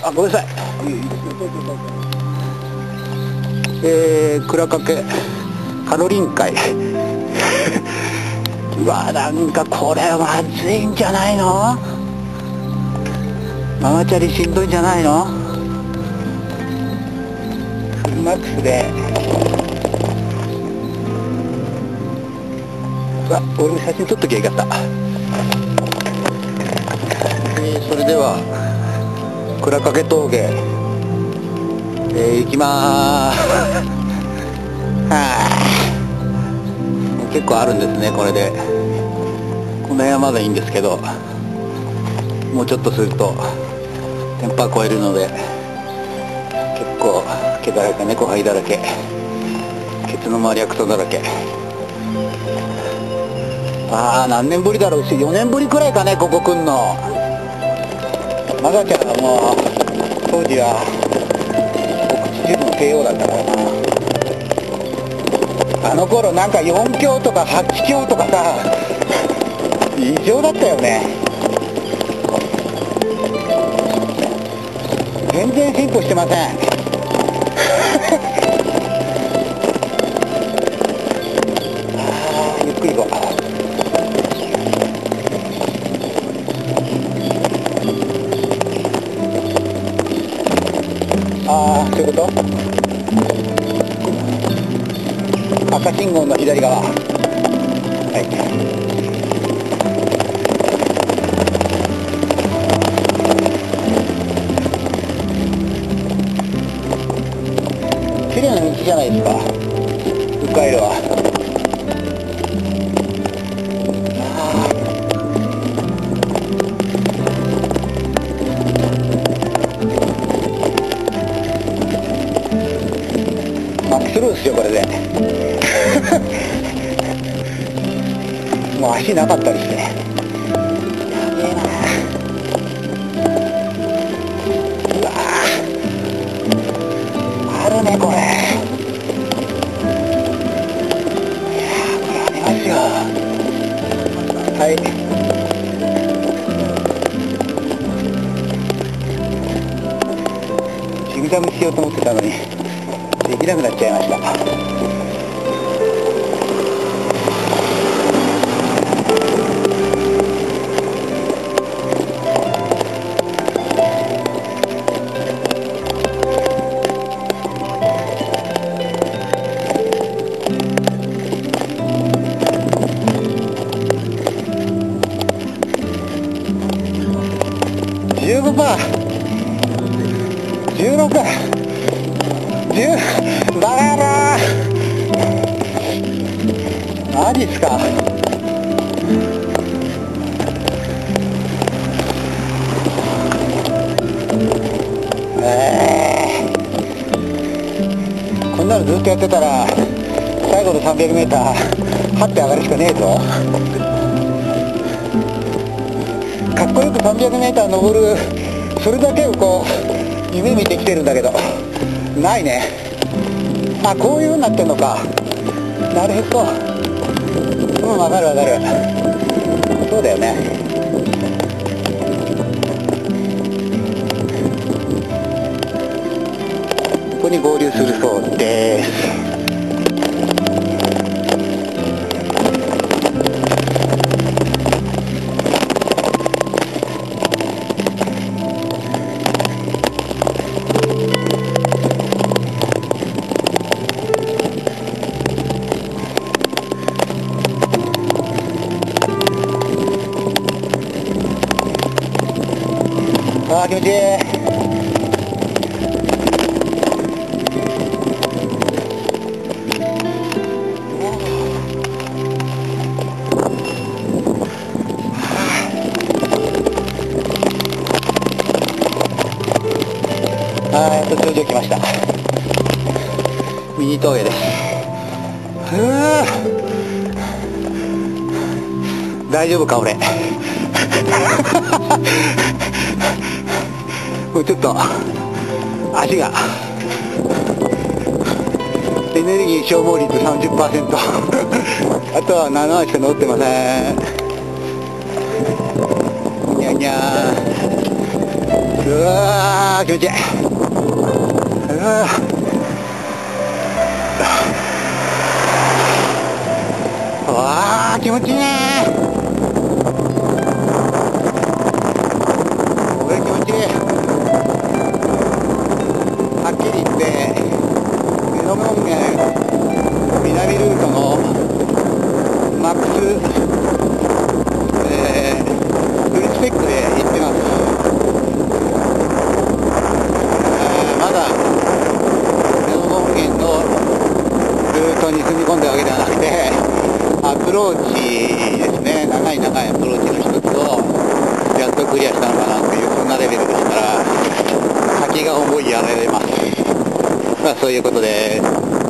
あ、ごめんなさい。倉掛カロリン会うわ、なんかこれまずいんじゃないの？ママチャリしんどいんじゃないの？マックスで、うわ、俺も写真撮っときゃよかった。それでは倉掛峠、行きまーすはあ、結構あるんですね。これでこの辺はまだいいんですけど、もうちょっとするとテンパ超えるので、結構毛だらけ、猫灰だらけ、ケツの周りはクソだらけ。ああ、何年ぶりだろう。4年ぶりくらいかね、ここ来んの。まだちゃんがもう当時は秩父の帝王だったからな。あの頃なんか4強とか8強とかさ、異常だったよね。全然進歩してませんゆっくり行こう。ああ、そういうこと？赤信号の左側。はい。綺麗な道じゃないですか、迂回路は。マックスルーですよ、これでもう足なかったりして、やべえな。うわあるね、これ。いやー、これありますよ。はい。ジグザグしようと思ってたのにできなくなっちゃいました。15%、16、10、バカ野郎、マジっすか。こんなのずっとやってたら最後の 300m はって上がるしかねえぞ。かっこよく 300m 登る、それだけをこう夢見てきてるんだけどないね。あ、こういう風になってんのか。なるほど。うん、わかるわかる。そうだよね。ここに合流するそうです。あー、気持ちいい。あー、やっと頂上来ました。ミニ峠です。大丈夫か俺もうちょっと足がエネルギー消耗率 30% あとは7割しか乗ってません。にゃにゃー。うわーあー気持ちいい。わあ気持ちいいね。これ気持ちいい。はっきり言って目の門限南ルートのマックス、フルスペックで行ってます。まだ目の門限のルートに踏み込んだわけではなくて、アプローチですね、長いアプローチの一つをやっとクリアしたのかなという、そんなレベルですから、先が思いやられます。まあそういうことです。